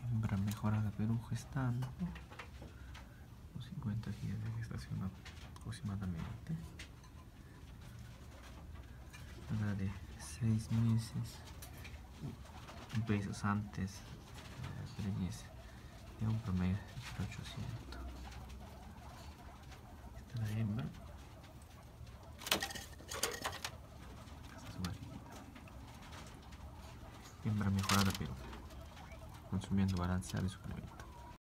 Hembra mejorada Perú gestando, 50 días de gestación aproximadamente. Hembra de 6 meses, pesos antes de preñez de un promedio de 800. Esta es la hembra. Esta es su barriguita. Hembra mejorada Perú, consumiendo balanceado y suplemento.